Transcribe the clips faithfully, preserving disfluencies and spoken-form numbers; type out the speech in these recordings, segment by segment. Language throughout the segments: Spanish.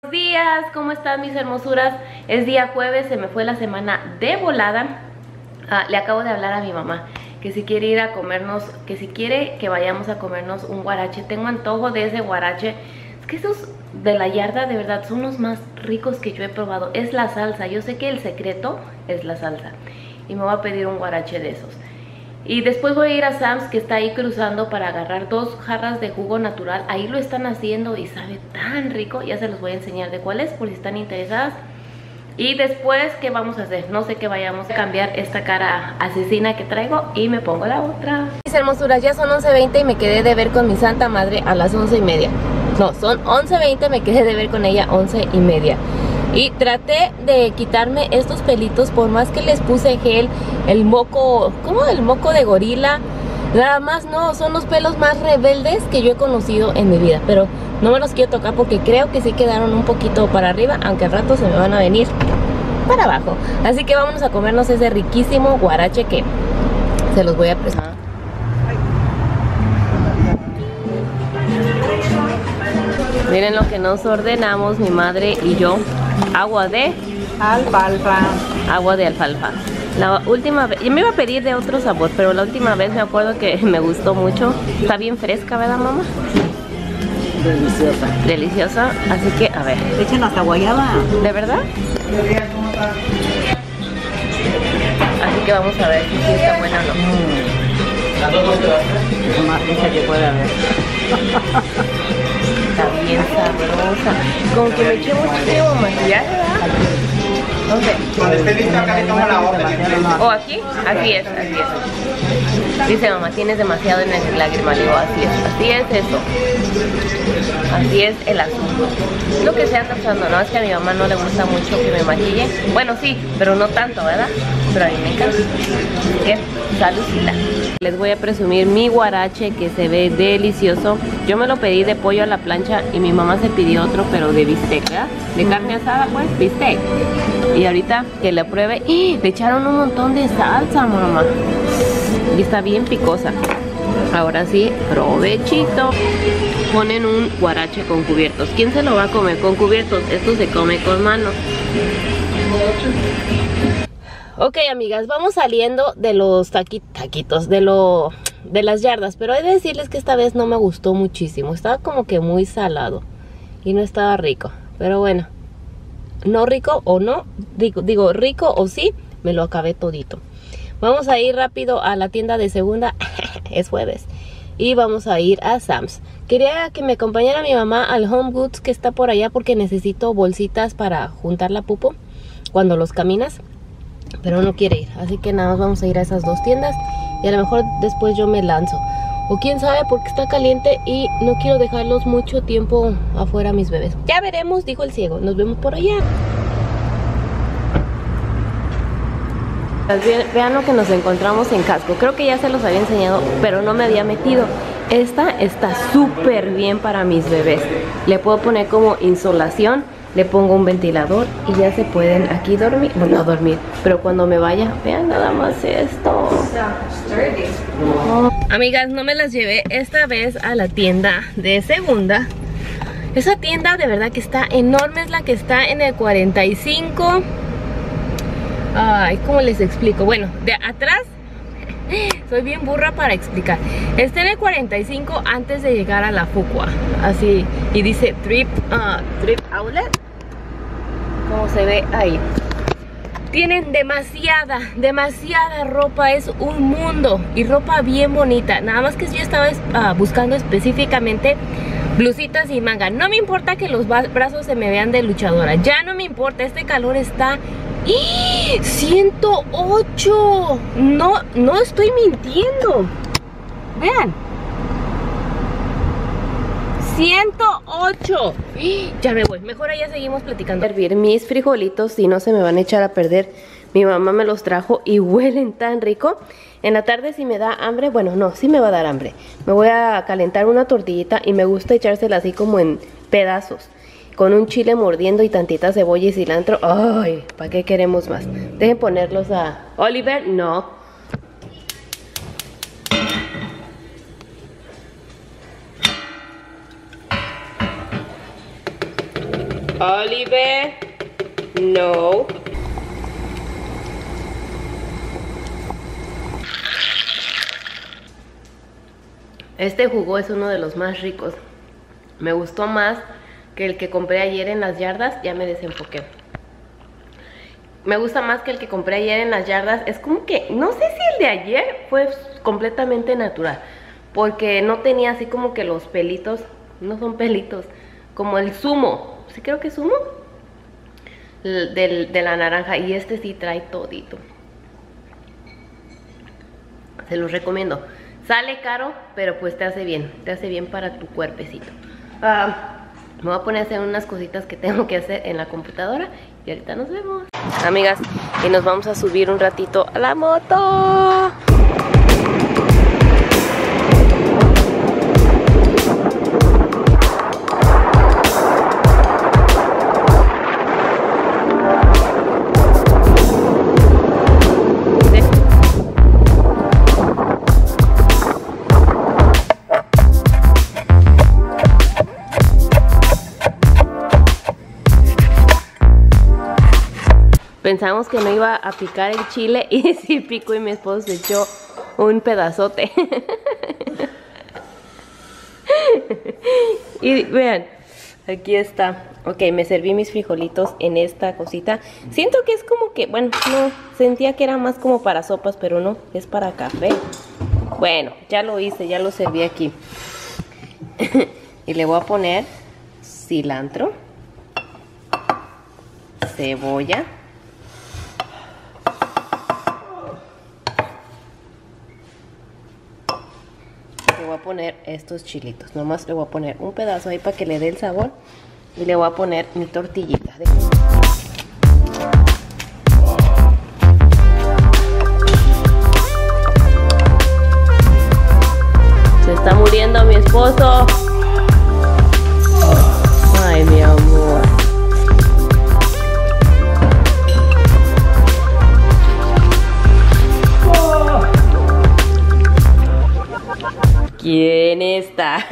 Buenos días, ¿cómo están mis hermosuras? Es día jueves, se me fue la semana de volada. ah, Le acabo de hablar a mi mamá que si quiere ir a comernos, que si quiere que vayamos a comernos un guarache. Tengo antojo de ese guarache. Es que esos de la yarda de verdad son los más ricos que yo he probado. Es la salsa, yo sé que el secreto es la salsa. Y me voy a pedir un guarache de esos. Y después voy a ir a Sam's, que está ahí cruzando, para agarrar dos jarras de jugo natural. Ahí lo están haciendo y sabe tan rico. Ya se los voy a enseñar de cuál es, por si están interesadas. Y después, ¿qué vamos a hacer? No sé, qué vayamos a cambiar esta cara asesina que traigo y me pongo la otra. Mis hermosuras, ya son once veinte y me quedé de ver con mi santa madre a las once y media. No, son once veinte, me quedé de ver con ella once y media. Y traté de quitarme estos pelitos, por más que les puse gel, el moco, ¿cómo? El moco de gorila. Nada más no, son los pelos más rebeldes que yo he conocido en mi vida. Pero no me los quiero tocar porque creo que sí quedaron un poquito para arriba, aunque al rato se me van a venir para abajo. Así que vámonos a comernos ese riquísimo guarache que se los voy a presentar. Miren lo que nos ordenamos mi madre y yo. Agua de alfalfa. Agua de alfalfa. La última vez, yo me iba a pedir de otro sabor, pero la última vez me acuerdo que me gustó mucho. Está bien fresca, ¿verdad, mamá? Deliciosa. Deliciosa, así que, a ver. Le echan hasta guayaba. ¿De verdad? Así que vamos a ver si sí está buena o no. Es lo más rica que puede haber. Está bien sabrosa. Como que me eché muchísimo maquillaje, ¿verdad? ¿Dónde? Cuando esté lista acá le tomo la orden. ¿O aquí? Así es, así es. Dice mamá, tienes demasiado en el lágrima. Le digo, así es, así es eso. Así es el asunto. Es lo que se anda usando, ¿no? Es que a mi mamá no le gusta mucho que me maquille. Bueno, sí, pero no tanto, ¿verdad? Pero a mí me encanta. Así que, saludcita. Les voy a presumir mi guarache que se ve delicioso. Yo me lo pedí de pollo a la plancha y mi mamá se pidió otro, pero de bistec, ¿verdad? De carne asada, pues, bistec. Y ahorita que le pruebe, ¡eh! Le echaron un montón de salsa, mamá. Y está bien picosa. Ahora sí, provechito. Ponen un guarache con cubiertos. ¿Quién se lo va a comer con cubiertos? Esto se come con manos. Ok, amigas, vamos saliendo de los taqui taquitos, de lo de las yardas. Pero he de decirles que esta vez no me gustó muchísimo. Estaba como que muy salado y no estaba rico. Pero bueno, no rico o no, digo, digo rico o sí, me lo acabé todito. Vamos a ir rápido a la tienda de segunda. Es jueves. Y vamos a ir a Sam's. Quería que me acompañara mi mamá al Home Goods, que está por allá, porque necesito bolsitas para juntar la pupo cuando los caminas. Pero no quiere ir, así que nada más vamos a ir a esas dos tiendas. Y a lo mejor después yo me lanzo. O quién sabe, porque está caliente y no quiero dejarlos mucho tiempo afuera a mis bebés. Ya veremos, dijo el ciego. Nos vemos por allá. Vean lo que nos encontramos en Costco. Creo que ya se los había enseñado, pero no me había metido. Esta está súper bien para mis bebés. Le puedo poner como insolación, le pongo un ventilador y ya se pueden aquí dormir. Bueno, no dormir, pero cuando me vaya, vean nada más esto. Oh. Amigas, no me las llevé esta vez a la tienda de segunda. Esa tienda de verdad que está enorme, es la que está en el cuarenta y cinco. Ay, ¿cómo les explico? Bueno, de atrás, soy bien burra para explicar. Está en el cuarenta y cinco antes de llegar a la Fuqua. Así, y dice Trip, uh, Trip Outlet. Como se ve ahí. Tienen demasiada, demasiada ropa. Es un mundo. Y ropa bien bonita. Nada más que yo estaba uh, buscando específicamente blusitas y manga. No me importa que los brazos se me vean de luchadora. Ya no me importa, este calor está... ¡Y! ¡ciento ocho! No, no estoy mintiendo. Vean. ciento ocho. Ya me voy. Mejor allá seguimos platicando. Hervir mis frijolitos, si no se me van a echar a perder. Mi mamá me los trajo y huelen tan rico. En la tarde si me da hambre, bueno, no, sí me va a dar hambre. Me voy a calentar una tortillita y me gusta echársela así como en pedazos, con un chile mordiendo y tantita cebolla y cilantro. Ay, ¿para qué queremos más? Dejen ponerlos a... Oliver, no. Oliver, no. Este jugo es uno de los más ricos. Me gustó más que el que compré ayer en las yardas. Ya me desenfoqué. Me gusta más que el que compré ayer en las yardas. Es como que, no sé si el de ayer fue completamente natural, porque no tenía así como que los pelitos. No son pelitos, como el zumo. Sí, creo que es zumo del, de la naranja. Y este sí trae todito. Se los recomiendo. Sale caro, pero pues te hace bien. Te hace bien para tu cuerpecito. uh, Me voy a poner a hacer unas cositas que tengo que hacer en la computadora. Y ahorita nos vemos, amigas, y nos vamos a subir un ratito a la moto. Pensamos que no iba a picar el chile y sí picó, y mi esposo se echó un pedazote. Y vean, aquí está. Ok, me serví mis frijolitos en esta cosita. Siento que es como que, bueno, no, sentía que era más como para sopas, pero no, es para café. Bueno, ya lo hice, ya lo serví aquí. Y le voy a poner cilantro, cebolla, le voy a poner estos chilitos. Nomás le voy a poner un pedazo ahí para que le dé el sabor. Y le voy a poner mi tortillita. Se está muriendo mi esposo. Ay, mi amor. ¿Quién está?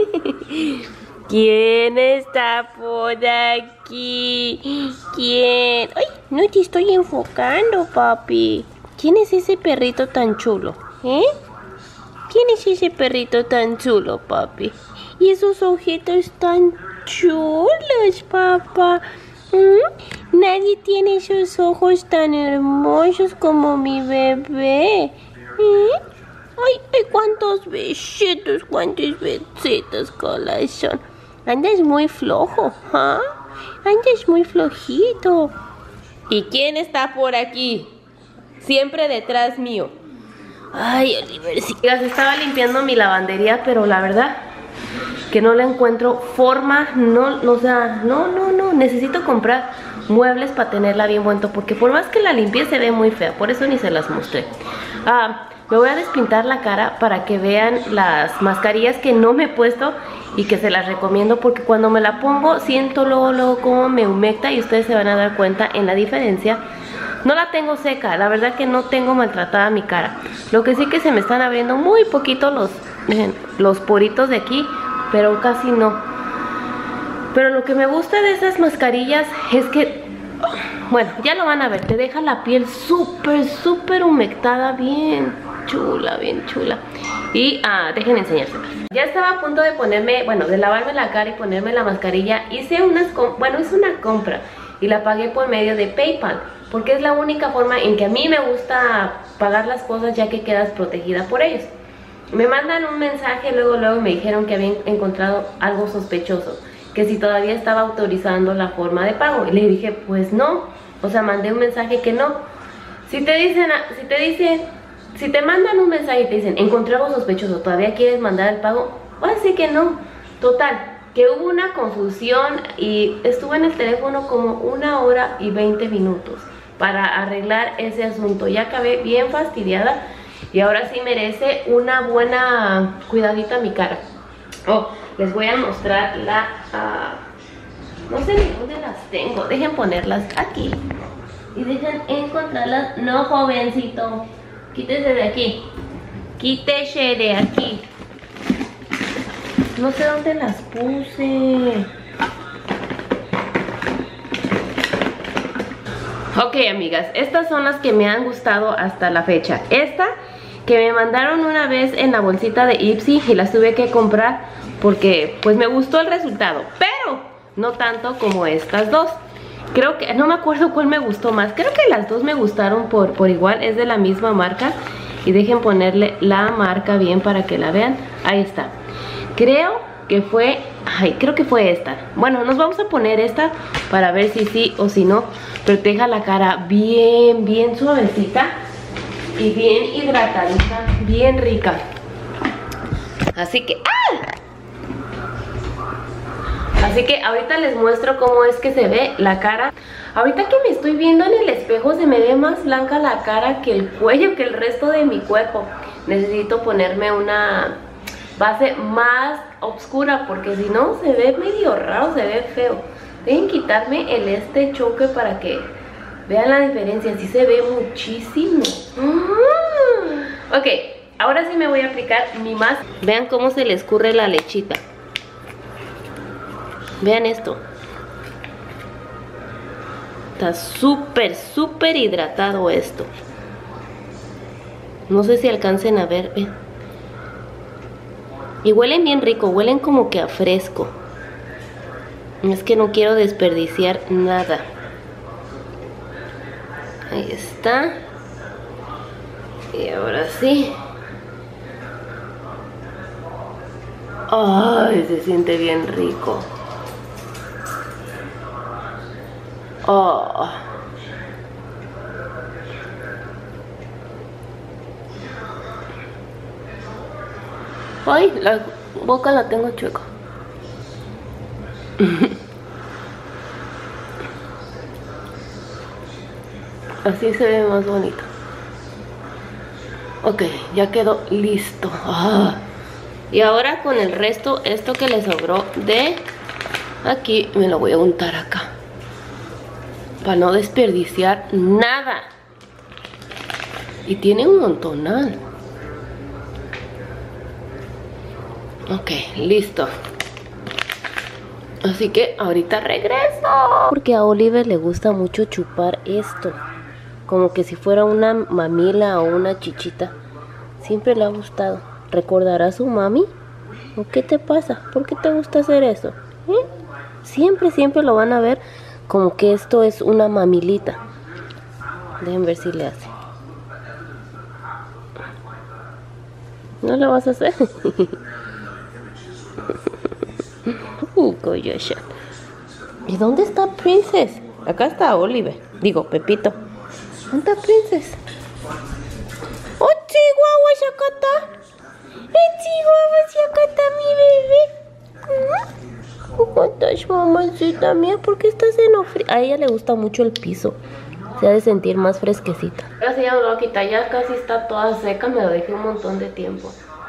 ¿Quién está por aquí? ¿Quién? ¡Ay! No te estoy enfocando, papi. ¿Quién es ese perrito tan chulo? ¿Eh? ¿Quién es ese perrito tan chulo, papi? Y esos ojitos tan chulos, papá. ¿Mm? Nadie tiene esos ojos tan hermosos como mi bebé. ¿Eh? Ay, ay, cuántos besitos, cuántos besitos, corazón. Andas muy flojo, ¿ah? ¿eh? Andas muy flojito. ¿Y quién está por aquí? Siempre detrás mío. Ay, Oliver, sí. Estaba limpiando mi lavandería, pero la verdad que no le encuentro forma. No, no, o sea, no, no, no. Necesito comprar muebles para tenerla bien bonito, porque por más que la limpie se ve muy fea. Por eso ni se las mostré. Ah... Me voy a despintar la cara para que vean las mascarillas que no me he puesto y que se las recomiendo, porque cuando me la pongo siento luego, luego como me humecta, y ustedes se van a dar cuenta en la diferencia. No la tengo seca, la verdad que no tengo maltratada mi cara. Lo que sí que se me están abriendo muy poquito los, los poritos de aquí, pero casi no. Pero lo que me gusta de esas mascarillas es que, bueno, ya lo van a ver, te deja la piel súper, súper humectada, bien chula, bien chula. Y ah, dejen enseñárselas. Ya estaba a punto de ponerme, bueno, de lavarme la cara y ponerme la mascarilla. Hice unas, bueno, hice una compra y la pagué por medio de PayPal, porque es la única forma en que a mí me gusta pagar las cosas, ya que quedas protegida por ellos. Me mandan un mensaje, luego, luego me dijeron que habían encontrado algo sospechoso, que si todavía estaba autorizando la forma de pago. Y le dije, pues no, o sea, mandé un mensaje que no. Si te dicen, si te dicen, si te mandan un mensaje y te dicen, encontré algo sospechoso, ¿todavía quieres mandar el pago? Voy a decir que no. Total, que hubo una confusión y estuve en el teléfono como una hora y veinte minutos para arreglar ese asunto. Ya acabé bien fastidiada y ahora sí merece una buena cuidadita a mi cara. Oh, les voy a mostrar la... Uh, no sé ni dónde las tengo. Dejen ponerlas aquí y dejen encontrarlas. No, jovencito, quítese de aquí. Quítese de aquí. No sé dónde las puse. Ok, amigas, estas son las que me han gustado hasta la fecha. Esta que me mandaron una vez en la bolsita de Ipsy y las tuve que comprar porque pues me gustó el resultado, pero no tanto como estas dos. Creo que, no me acuerdo cuál me gustó más. Creo que las dos me gustaron por, por igual. Es de la misma marca. Y dejen ponerle la marca bien para que la vean. Ahí está. Creo que fue, ay, creo que fue esta. Bueno, nos vamos a poner esta para ver si sí o si no. Pero te deja la cara bien, bien suavecita y bien hidratadita, bien rica. Así que, ¡ah! Así que ahorita les muestro cómo es que se ve la cara. Ahorita que me estoy viendo en el espejo se me ve más blanca la cara que el cuello, que el resto de mi cuerpo. Necesito ponerme una base más oscura porque si no se ve medio raro, se ve feo. Deben quitarme el este choque para que vean la diferencia. Así se ve muchísimo. Ok, ahora sí me voy a aplicar mi más. Vean cómo se le escurre la lechita. Vean esto. Está súper, súper hidratado esto. No sé si alcancen a ver. Ven. Y huelen bien rico. Huelen como que a fresco. Es que no quiero desperdiciar nada. Ahí está. Y ahora sí. Ay, se siente bien rico. Oh. Ay, la boca la tengo chueca. Así se ve más bonito. Ok, ya quedó listo. Ah. Y ahora con el resto, esto que le sobró de aquí, me lo voy a untar acá. Para no desperdiciar nada. Y tiene un montonal. Ok, listo. Así que ahorita regreso. Porque a Oliver le gusta mucho chupar esto. Como que si fuera una mamila o una chichita. Siempre le ha gustado. ¿Recordará a su mami? ¿O qué te pasa? ¿Por qué te gusta hacer eso? ¿Eh? Siempre, siempre lo van a ver como que esto es una mamilita. Dejen ver si le hace. ¿No lo vas a hacer? uh, coyoya. ¿Y dónde está Princess? Acá está Oliver. Digo, Pepito. ¿Dónde está Princess? ¡Oh, Chihuahua, Shakata! ¡Eh, Chihuahua, Shakata, mi bebé! ¿Cómo estás, mamacita mía? ¿Por qué estás en lo frío? A ella le gusta mucho el piso. Se ha de sentir más fresquecita. Ahora sí ya me lo voy a quitar. Ya casi está toda seca. Me lo dejé un montón de tiempo.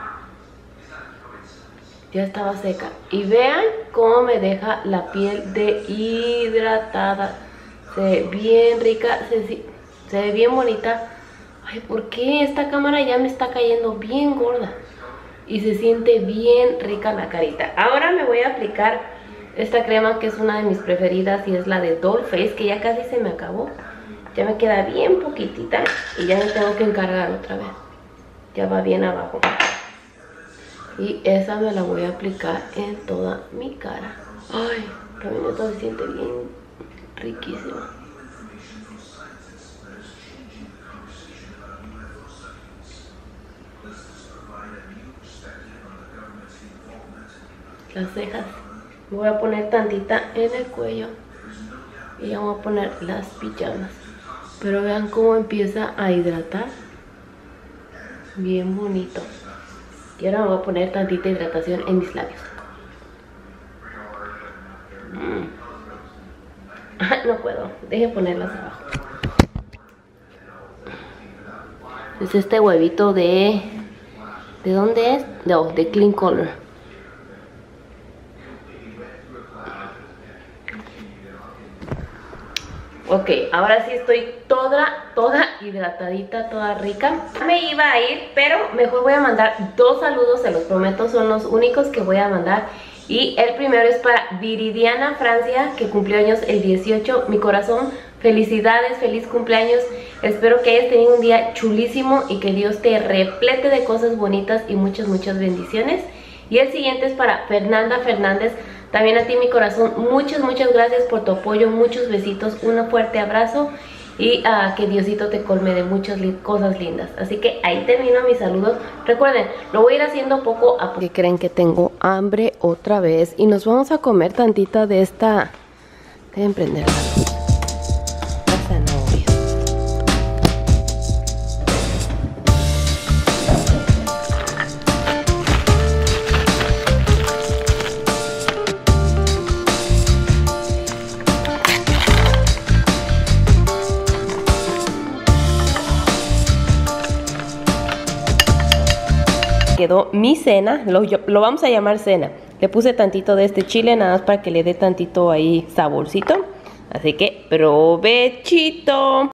Ya estaba seca. Y vean cómo me deja la piel de hidratada. Se ve bien rica. Se, se ve bien bonita. Ay, ¿por qué esta cámara ya me está cayendo bien gorda? Y se siente bien rica la carita. Ahora me voy a aplicar esta crema que es una de mis preferidas y es la de Dollface, que ya casi se me acabó. Ya me queda bien poquitita y ya me tengo que encargar otra vez. Ya va bien abajo. Y esa me la voy a aplicar en toda mi cara. Ay, también esto se siente bien riquísima. Las cejas. Voy a poner tantita en el cuello. Y ya voy a poner las pijamas. Pero vean cómo empieza a hidratar. Bien bonito. Y ahora me voy a poner tantita hidratación en mis labios. Mm. No puedo. Dejen ponerlas abajo. Es este huevito de... ¿De dónde es? No, de Clean Color. Ok, ahora sí estoy toda, toda hidratadita, toda rica. Me iba a ir, pero mejor voy a mandar dos saludos, se los prometo, son los únicos que voy a mandar. Y el primero es para Viridiana Francia, que cumplió años el dieciocho. Mi corazón felicidades, feliz cumpleaños. Espero que hayas tenido un día chulísimo y que Dios te replete de cosas bonitas y muchas, muchas bendiciones. Y el siguiente es para Fernanda Fernández. También a ti, mi corazón, muchas, muchas gracias por tu apoyo, muchos besitos, un fuerte abrazo y uh, que Diosito te colme de muchas li cosas lindas. Así que ahí termino mis saludos. Recuerden, lo voy a ir haciendo poco a poco. Que creen que tengo hambre otra vez y nos vamos a comer tantita de esta. Deben prender la luz. La zanahoria. Quedó mi cena, lo, lo vamos a llamar cena. Le puse tantito de este chile nada más para que le dé tantito ahí saborcito. Así que provechito.